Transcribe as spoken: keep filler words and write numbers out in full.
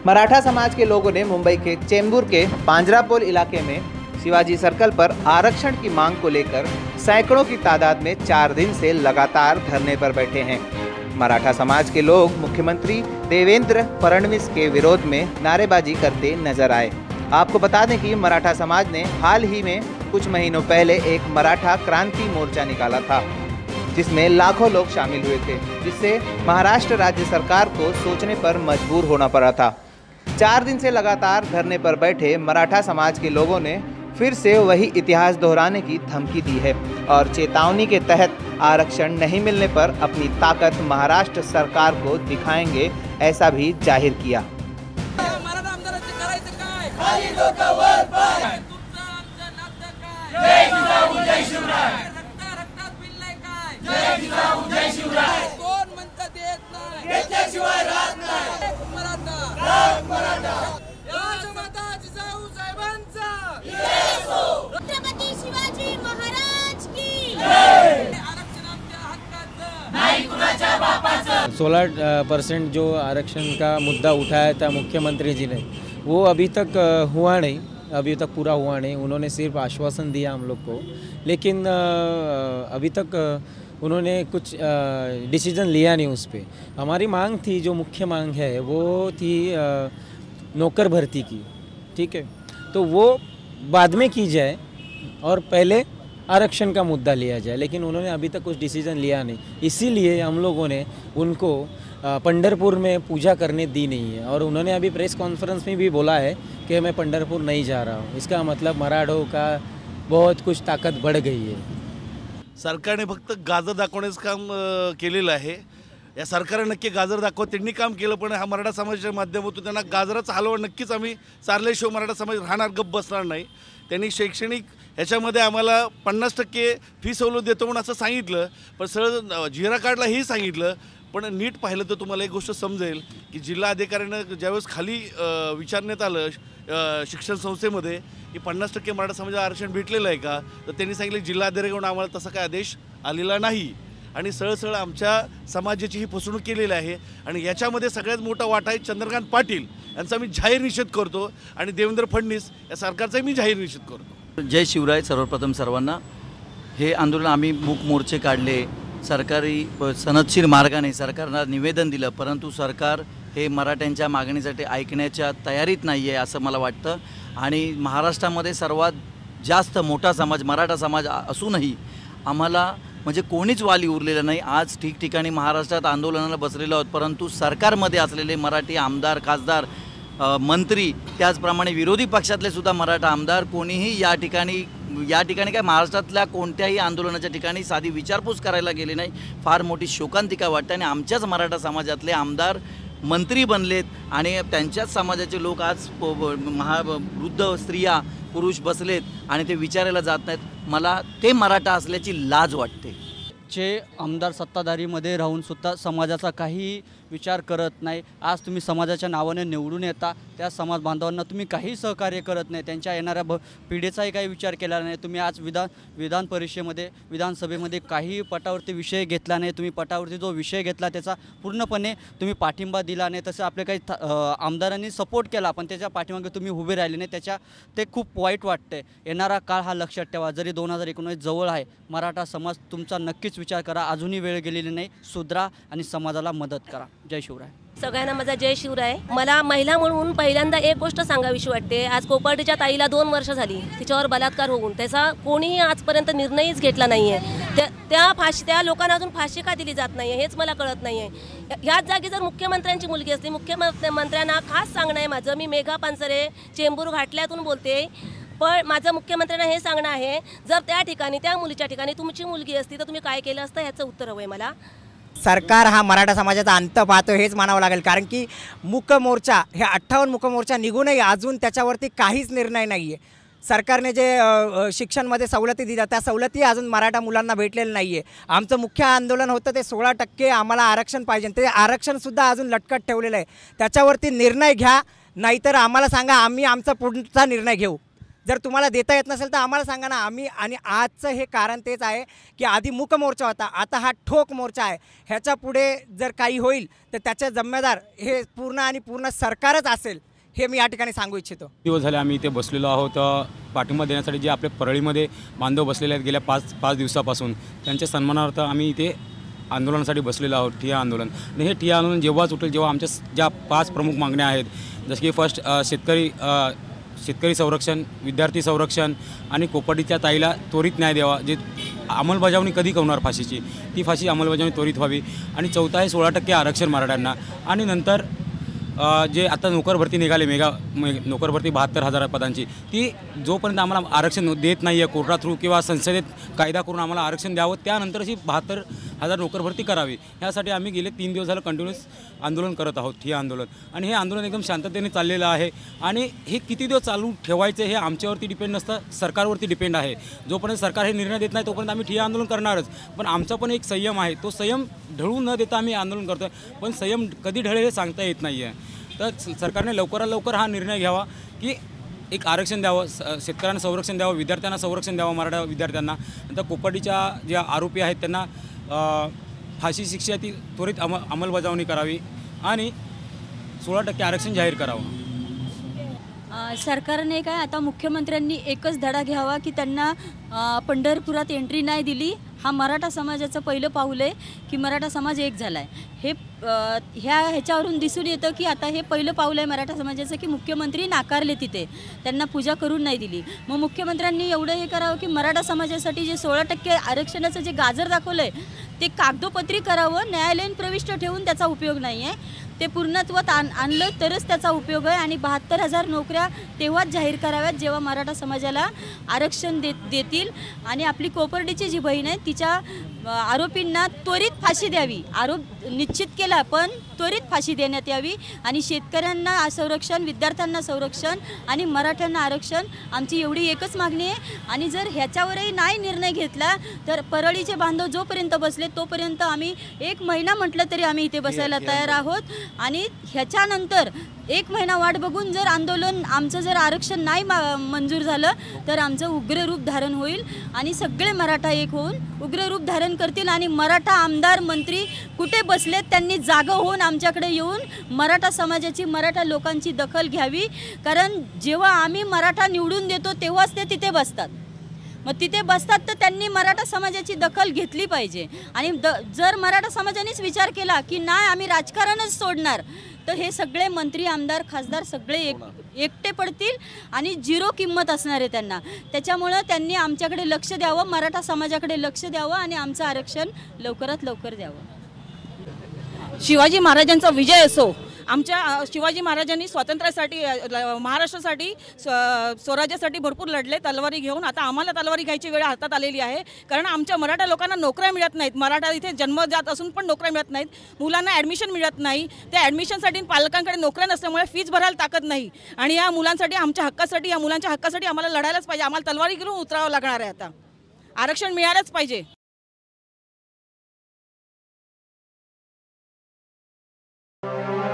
मराठा समाज के लोगों ने मुंबई के चेंबूर के पांजरापोल इलाके में शिवाजी सर्कल पर आरक्षण की मांग को लेकर सैकड़ों की तादाद में चार दिन से लगातार धरने पर बैठे हैं। मराठा समाज के लोग मुख्यमंत्री देवेंद्र फडणवीस के विरोध में नारेबाजी करते नजर आए। आपको बता दें कि मराठा समाज ने हाल ही में कुछ महीनों पहले एक मराठा क्रांति मोर्चा निकाला था, जिसमें लाखों लोग शामिल हुए थे, जिससे महाराष्ट्र राज्य सरकार को सोचने पर मजबूर होना पड़ा था। चार दिन से लगातार धरने पर बैठे मराठा समाज के लोगों ने फिर से वही इतिहास दोहराने की धमकी दी है और चेतावनी के तहत आरक्षण नहीं मिलने पर अपनी ताकत महाराष्ट्र सरकार को दिखाएंगे, ऐसा भी जाहिर किया। सोलह परसेंट जो आरक्षण का मुद्दा उठाया था मुख्यमंत्री जी ने, वो अभी तक हुआ नहीं, अभी तक पूरा हुआ नहीं। उन्होंने सिर्फ आश्वासन दिया हम लोग को, लेकिन अभी तक उन्होंने कुछ डिसीजन लिया नहीं उस पर। हमारी मांग थी, जो मुख्य मांग है वो थी नौकर भर्ती की, ठीक है, तो वो बाद में की जाए और पहले आरक्षण का मुद्दा लिया जाए, लेकिन उन्होंने अभी तक कुछ डिसीजन लिया नहीं। इसीलिए हम लोगों ने उनको पंढरपुर में पूजा करने दी नहीं है और उन्होंने अभी प्रेस कॉन्फ्रेंस में भी बोला है कि मैं पंढरपुर नहीं जा रहा हूँ। इसका मतलब मराठों का बहुत कुछ ताकद बढ़ गई है। सरकारने फक्त गाजर दाखवण्याचं काम केलेलं आहे। या सरकारने नक्की गाजर दाखवत त्यांनी काम केलं, पण हा मराठा समाजाच्या माध्यमातून त्यांना गाजराचा हलवा नक्कीच आम्ही चारल्याशिवाय मराठा समाज राहणार, गप्प बसणार नाही। त्यांनी शैक्षणिक ह्याच्यामध्ये आम्हाला पन्नास टक्के फी सवलत देतो म्हणून असं सांगितलं, पण सरळ जिरा कार्डला हेही सांगितलं। पण नीट पाहिलं तर तुम्हाला एक गोष्ट समजेल की जिल्हा अधिकाऱ्यानं ज्यावेळेस खाली विचारण्यात आलं शिक्षण संस्थेमध्ये की पन्नास टक्के मराठा समाजाला आरक्षण भेटलेलं आहे का, तर त्यांनी सांगितलं जिल्हा अधिकाऱ्याकडून आम्हाला तसा काय आदेश आलेला नाही आणि सरळ सरळ आमच्या समाजाची ही फसवणूक केलेली आहे। आणि याच्यामध्ये सगळ्यात मोठा वाटा आहे चंद्रकांत पाटील यांचा मी जाहीर निषेध करतो आणि देवेंद्र फडणवीस या सरकारचाही मी जाहीर निषेध करतो। जय शिवराय सर्वप्रथम सर्वांना। हे आंदोलन आम्ही मूक मोर्चे काढले, सरकारी सनदशीर मार्गाने सरकारला निवेदन दिलं, परंतु सरकार हे मराठ्यांच्या मागणीसाठी ऐकण्याच्या तयारीत नाही आहे असं मला वाटतं। आणि महाराष्ट्रामध्ये सर्वात जास्त मोठा समाज मराठा समाज असूनही आम्हाला म्हणजे कोणीच वाली उरलेलं नाही। आज ठिकठिकाणी महाराष्ट्रात आंदोलनाला बसलेलो आहोत, परंतु सरकारमध्ये असलेले मराठी आमदार, खासदार, मंत्री, त्याचप्रमाणे विरोधी पक्षातले सुद्धा मराठा आमदार कोणीही या ठिकाणी या ठिकाणी काय महाराष्ट्रातल्या कोणत्याही आंदोलनाच्या ठिकाणी साधी विचारपूस करायला गेली नाही। फार मोठी शोकांतिका वाटते आणि आमच्याच मराठा समाजातले आमदार मंत्री बनलेत आणि त्यांच्याच समाजाचे लोक आज महा वृद्ध स्त्रिया पुरुष बसलेत आणि ते विचारायला जात नाहीत। मला ते मराठा असल्याची लाज वाटते। जे आमदार सत्ताधारीमध्ये राहून सुद्धा समाजाचा काही विचार करत नाही। आज तुम्ही समाजाच्या नावाने निवडून येता, त्या समाज बांधवांना तुम्ही काही सहकार्य करत नाही, त्यांच्या येणाऱ्या भ पिढीचाही काही विचार केला नाही। तुम्ही आज विधान विधान परिषदेमध्ये विधानसभेमध्ये काही पटावरती विषय घेतला नाही। तुम्ही पटावरती जो विषय घेतला त्याचा पूर्णपणे तुम्ही पाठिंबा दिला नाही। तसं आपले काही आमदारांनी सपोर्ट केला, पण त्याच्या पाठीमागे तुम्ही उभे राहिले नाही, त्याच्या ते खूप वाईट वाटते। येणारा काळ हा लक्षात ठेवा, जरी दोन हजार एकोणीस जवळ आहे, मराठा समाज तुमचा नक्कीच विचार करा। अजूनही वेळ गेलेली नाही, सुधरा आणि समाजाला मदत करा। जय शिवराय। सगळ्यांना माझा जय शिवराय। मला महिला म्हणून पहिल्यांदा एक गोष्ट सांगावीशी वाटते। आज कोपर्डीच्या ताईला दोन वर्ष झाली तिच्यावर बलात्कार होऊन, त्याचा कोणीही आजपर्यंत निर्णयच घेतला नाही आहे। त्या त्या फाशी त्या लोकांना अजून फाशी का दिली जात नाही हेच मला कळत नाही आहे। ह्याच जागी जर मुख्यमंत्र्यांची मुलगी असली, मुख्यमंत्र्यांना खास सांगणं आहे माझं, मी मेघा पानसरे चेंबूर घाटल्यातून बोलते, पण माझं मुख्यमंत्र्यांना हे सांगणं आहे, जर त्या ठिकाणी त्या मुलीच्या ठिकाणी तुमची मुलगी असती तर तुम्ही काय केलं असतं ह्याचं उत्तर हवं आहे मला। सरकार हा मराठा समाजाचा अंत पाहतो हेच मानावं लागेल, कारण की मूक मोर्चा हे अठ्ठावन्न मूक मोर्चा निघूनही अजून त्याच्यावरती काहीच निर्णय नाही आहे। सरकारने जे शिक्षणमध्ये सवलती दिल्या त्या सवलती अजून मराठा मुलांना भेटलेलं नाही आहे। आमचं मुख्य आंदोलन होतं ते सोळा टक्के आम्हाला आरक्षण पाहिजे, ते आरक्षणसुद्धा अजून लटकत ठेवलेलं आहे। त्याच्यावरती निर्णय घ्या, नाहीतर आम्हाला सांगा, आम्ही आमचा पुढचा निर्णय घेऊ। जर तुम्हाला देता येत नसेल तर आम्हाला सांगा ना. आम्ही आणि आजचं हे कारण तेच आहे की आधी मूक मोर्चा होता, आता हा ठोक मोर्चा आहे. ह्याच्या पुढे जर काही होईल तर त्याचे जिम्मेदार हे पूर्ण आणि पूर्ण सरकारच असेल, हे मी या ठिकाणी सांगू इच्छितो. दिवस झाले आम्ही इथे बसलेलो आहोत पाठिंबा देण्यासाठी. जे आपले परळीमध्ये बांधव बसलेले आहेत गेल्या पाच पाच दिवसापासून, त्यांच्या सन्मानार्थ आम्ही इथे आंदोलनासाठी बसलेलो आहोत, ठिय्या आंदोलन. आणि हे ठिय्या आंदोलन जेव्हाच उठेल, जेव्हा आमच्या ज्या पाच प्रमुख मागण्या आहेत, जसं की फर्स्ट शेतकरी शेतकरी संरक्षण, विद्यार्थी संरक्षण आणि कोपर्डीच्या ताईला त्वरित न्याय द्यावा. जे अंमलबजावणी कधी होणार फाशीची, ती फाशी अंमलबजावणी त्वरित व्हावी. आणि चौथा आहे सोळा टक्के आरक्षण मराठ्यांना. आणि नंतर जे आता नोकर भरती निघाले, मेगा नोकर भरती बहात्तर हजार पदांची, ती जोपर्यंत आम्हाला आरक्षण देत नाही आहे कोर्टा थ्रू किंवा संसदेत कायदा करून आम्हाला आरक्षण द्यावं, त्यानंतर ही बहात्तर हजार नोकर भरती करावी. ह्यासाठी आम्ही गेले तीन दिवस झालं कंटिन्यूस आंदोलन करत आहोत, हे आंदोलन. आणि हे आंदोलन एकदम शांततेने चाललेलं आहे. आणि हे किती दिवस चालू ठेवायचं हे आमच्यावरती डिपेंड नसतं, सरकारवरती डिपेंड आहे. जोपर्यंत सरकार हे निर्णय देत नाही तोपर्यंत आम्ही ठिय्या आंदोलन करणारच. पण आमचा पण एक संयम आहे, तो संयम ढळू न देता आम्ही आंदोलन करतो. पण संयम कधी ढळेल हे सांगता येत नाही आहे. तर सरकारने लवकरात लवकर हा निर्णय घ्यावा की एक आरक्षण द्यावं, शेतकऱ्यांना संरक्षण द्यावं, विद्यार्थ्यांना संरक्षण द्यावं, मराठा विद्यार्थ्यांना. नंतर कोपर्डीच्या ज्या आरोपी आहेत त्यांना फाशी शिक्षा ती त्वरित अम अंमलबजावणी करावी आणि सोळा टक्के आरक्षण जाहीर करावं. सरकारने काय आता मुख्यमंत्र्यांनी एकच धडा घ्यावा की त्यांना पंढरपुरात एंट्री नाही दिली. हा मराठा समाजाचं पहिलं पाऊल आहे की मराठा समाज एक झाला आहे. हे ह्या ह्याच्यावरून दिसून येतं की आता हे पहिलं पाऊल आहे मराठा समाजाचं की मुख्यमंत्री नाकारले, तिथे त्यांना पूजा करून नाही दिली. मग मुख्यमंत्र्यांनी एवढं हे करावं की मराठा समाजासाठी जे सोळा टक्के आरक्षणाचं जे गाजर दाखवलं आहे ते कागदोपत्री करावं. न्यायालयीन प्रविष्ट ठेवून त्याचा उपयोग नाही आहे, ते पूर्णत्वात आण आणलं तरच त्याचा उपयोग आहे. आणि बहात्तर हजार नोकऱ्या तेव्हाच जाहीर कराव्यात जेव्हा मराठा समाजाला आरक्षण देत देतील. आणि आपली कोपर्डीची जी बहीण आहे तिच्या आरोपींना त्वरित फाशी द्यावी. आरोप निश्चित केला पण त्वरित फाशी देण्यात यावी. आणि शेतकऱ्यांना संरक्षण, विद्यार्थ्यांना संरक्षण आणि मराठ्यांना आरक्षण, आमची एवढी एकच मागणी आहे. आणि जर ह्याच्यावरही नाही निर्णय घेतला तर परळीचे बांधव जोपर्यंत बसले तोपर्यंत आम्ही एक महिना म्हटलं तरी आम्ही इथे बसायला तयार आहोत. आणि ह्याच्यानंतर एक महिना वाट बघून जर आंदोलन आमचं जर आरक्षण नाही मंजूर झालं तर आमचं उग्र रूप धारण होईल. आणि सगळे मराठा एक होऊन उग्र रूप धारण करतील. आणि मराठा आमदार मंत्री कुठे बसलेत त्यांनी जागं होऊन आमच्याकडे येऊन मराठा समाजाची, मराठा लोकांची दखल घ्यावी. कारण जेव्हा आम्ही मराठा निवडून देतो तेव्हाच ते तिथे बसतात. मग तिथे बसतात तर त्यांनी मराठा समाजाची दखल घेतली पाहिजे. आणि द जर मराठा समाजानेच विचार केला की नाही आम्ही राजकारणच सोडणार तर हे सगळे मंत्री, आमदार, खासदार सगळे एक एकटे पडतील आणि झिरो किंमत असणार आहे त्यांना. त्याच्यामुळं त्यांनी आमच्याकडे लक्ष द्यावं, मराठा समाजाकडे लक्ष द्यावं आणि आमचं आरक्षण लवकरात लवकर द्यावं. शिवाजी महाराजांचा विजय असो. आमच्या शिवाजी महाराजांनी स्वातंत्र्यासाठी, महाराष्ट्रासाठी, स्वराज्यासाठी भरपूर लढले तलवारी घेऊन. आता आम्हाला तलवारी घ्यायची वेळ हातात आलेली आहे. कारण आमच्या मराठा लोकांना नोकऱ्या मिळत नाहीत. मराठा इथे जन्मजात असून पण नोकऱ्या मिळत नाहीत. मुलांना ॲडमिशन मिळत नाही. त्या ॲडमिशनसाठी पालकांकडे नोकऱ्या नसल्यामुळे फीज भरायला ताकद नाही. आणि या मुलांसाठी, आमच्या हक्कासाठी, या मुलांच्या हक्कासाठी आम्हाला लढायलाच पाहिजे. आम्हाला तलवारी घेऊन उतरावं लागणार आहे. आता आरक्षण मिळालंच पाहिजे. you